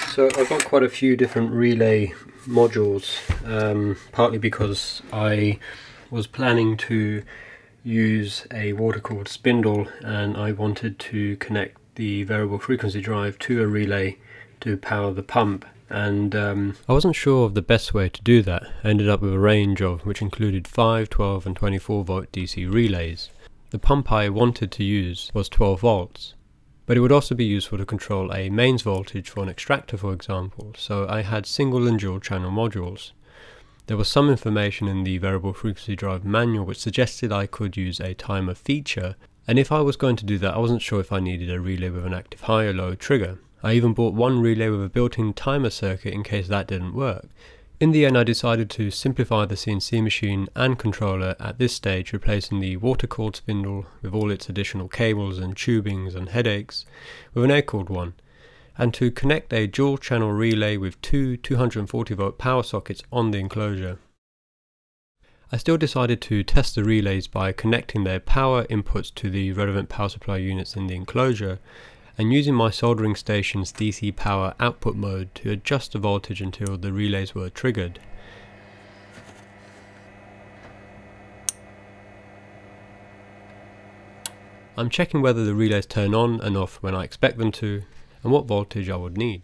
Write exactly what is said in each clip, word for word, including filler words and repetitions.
So I've got quite a few different relay modules, um, partly because I was planning to use a water-cooled spindle and I wanted to connect the variable frequency drive to a relay to power the pump, and um, I wasn't sure of the best way to do that. I ended up with a range of which included five, twelve and twenty-four volt D C relays. The pump I wanted to use was twelve volts, but it would also be useful to control a mains voltage for an extractor, for example, so I had single and dual channel modules. There was some information in the variable frequency drive manual which suggested I could use a timer feature, and if I was going to do that I wasn't sure if I needed a relay with an active high or low trigger. I even bought one relay with a built-in timer circuit in case that didn't work. In the end I decided to simplify the C N C machine and controller at this stage, replacing the water-cooled spindle with all its additional cables and tubings and headaches with an air-cooled one, and to connect a dual channel relay with two two hundred forty volt power sockets on the enclosure. I still decided to test the relays by connecting their power inputs to the relevant power supply units in the enclosure and using my soldering station's D C power output mode to adjust the voltage until the relays were triggered. I'm checking whether the relays turn on and off when I expect them to, and what voltage I would need.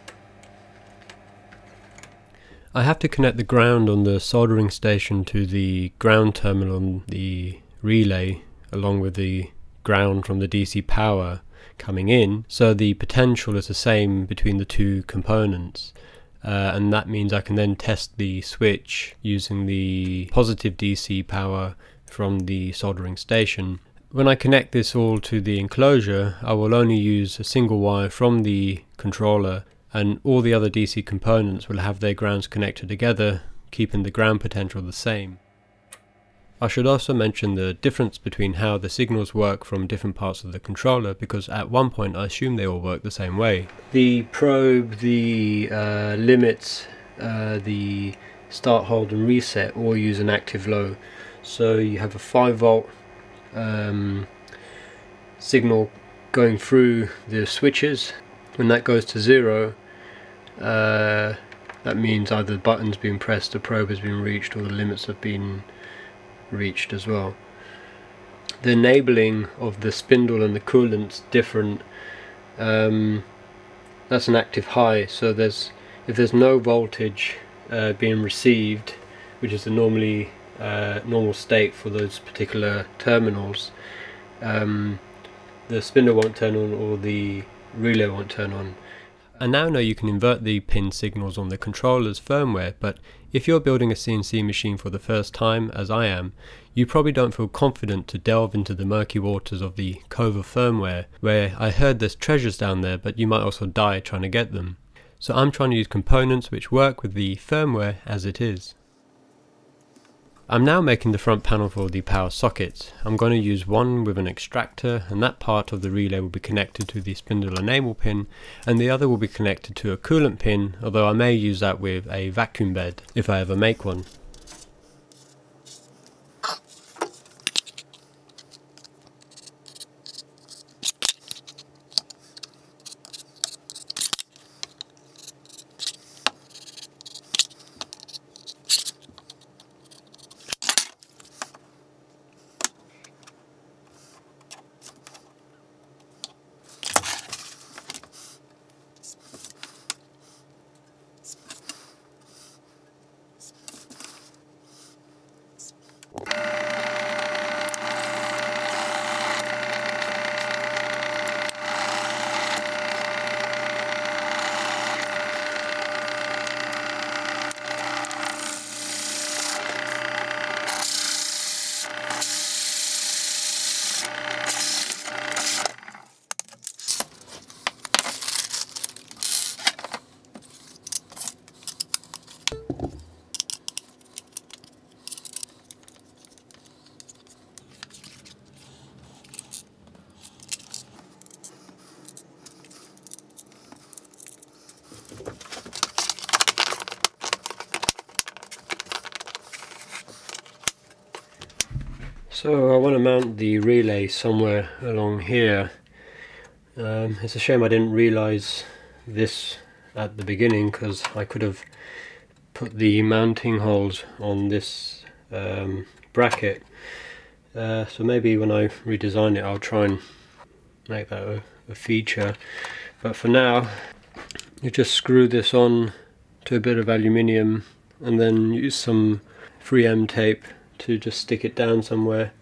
I have to connect the ground on the soldering station to the ground terminal on the relay along with the ground from the D C power coming in, so the potential is the same between the two components, uh, and that means I can then test the switch using the positive D C power from the soldering station. When I connect this all to the enclosure, I will only use a single wire from the controller, and all the other D C components will have their grounds connected together, keeping the ground potential the same. I should also mention the difference between how the signals work from different parts of the controller, because at one point I assumed they all work the same way. The probe, the uh, limits, uh, the start, hold and reset all use an active low. So you have a five volt um, signal going through the switches. When that goes to zero, uh, that means either the button's been pressed, the probe has been reached, or the limits have been reached as well. The enabling of the spindle and the coolant's different. Um, that's an active high, so there's if there's no voltage uh, being received, which is the normally uh, normal state for those particular terminals, um, the spindle won't turn on or the relay won't turn on. I now know you can invert the pin signals on the controller's firmware, but if you're building a C N C machine for the first time, as I am, you probably don't feel confident to delve into the murky waters of the cove of firmware, where I heard there's treasures down there, but you might also die trying to get them. So I'm trying to use components which work with the firmware as it is. I'm now making the front panel for the power sockets. I'm going to use one with an extractor, and that part of the relay will be connected to the spindle enable pin, and the other will be connected to a coolant pin, although I may use that with a vacuum bed if I ever make one. So I want to mount the relay somewhere along here. Um, it's a shame I didn't realise this at the beginning, because I could have put the mounting holes on this um, bracket. Uh, so maybe when I redesign it I'll try and make that a, a feature, but for now you just screw this on to a bit of aluminium and then use some three M tape to just stick it down somewhere.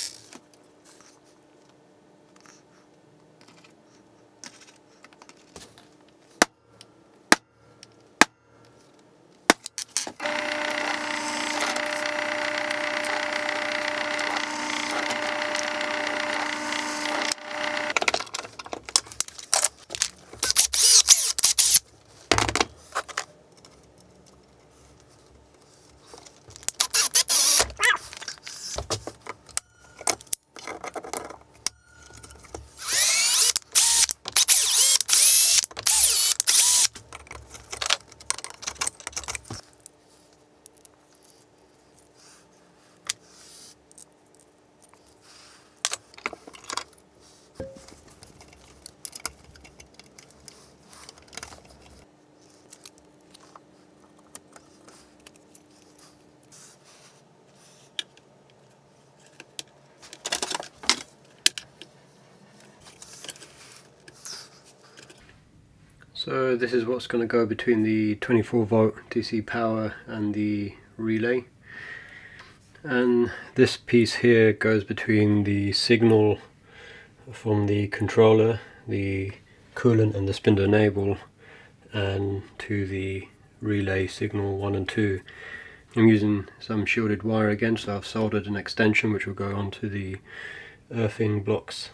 So this is what's going to go between the twenty-four volt D C power and the relay, and this piece here goes between the signal from the controller, the coolant and the spindle enable, and to the relay signal one and two. I'm using some shielded wire again, so I've soldered an extension which will go onto the earthing blocks.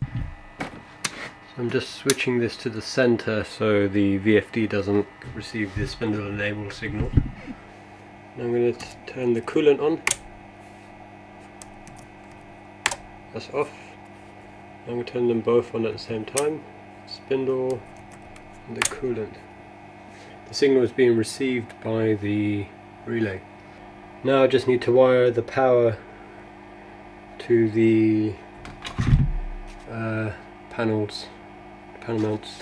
I'm just switching this to the center so the V F D doesn't receive the spindle enable signal. Now I'm going to turn the coolant on. That's off. I'm going to turn them both on at the same time. Spindle and the coolant. The signal is being received by the relay. Now I just need to wire the power to the uh, panels. Panel mounts.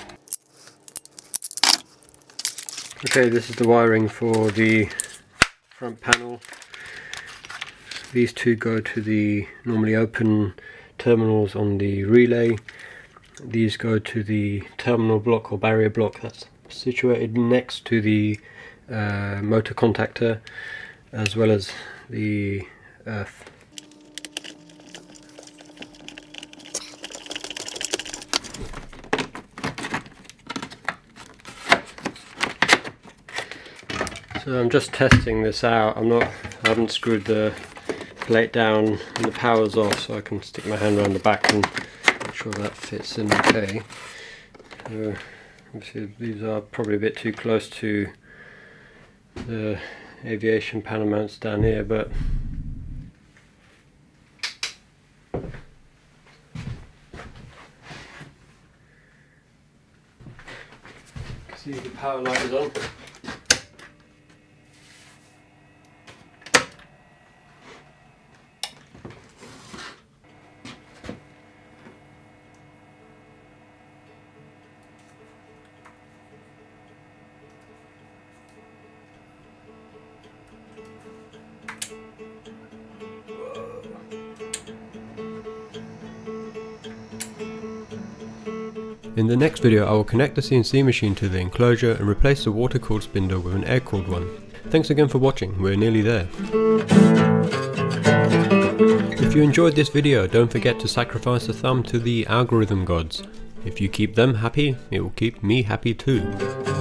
Okay, this is the wiring for the front panel. These two go to the normally open terminals on the relay. These go to the terminal block or barrier block that's situated next to the uh, motor contactor, as well as the earth. So I'm just testing this out. I'm not, I haven't screwed the plate down and the power's off, so I can stick my hand around the back and make sure that fits in okay. So obviously these are probably a bit too close to the aviation panel mounts down here, but see the power light is on. In the next video I will connect the C N C machine to the enclosure and replace the water-cooled spindle with an air-cooled one. Thanks again for watching, we're nearly there. If you enjoyed this video, don't forget to sacrifice a thumb to the algorithm gods. If you keep them happy, it will keep me happy too.